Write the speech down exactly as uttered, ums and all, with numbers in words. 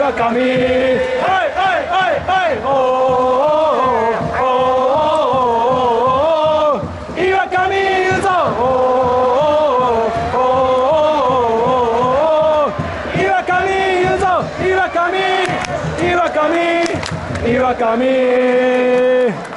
岩上、はいはいはいはい、おーおーおーおーおー、岩上言うぞ、おーおーおー、岩上言うぞ、岩上、岩上、岩上。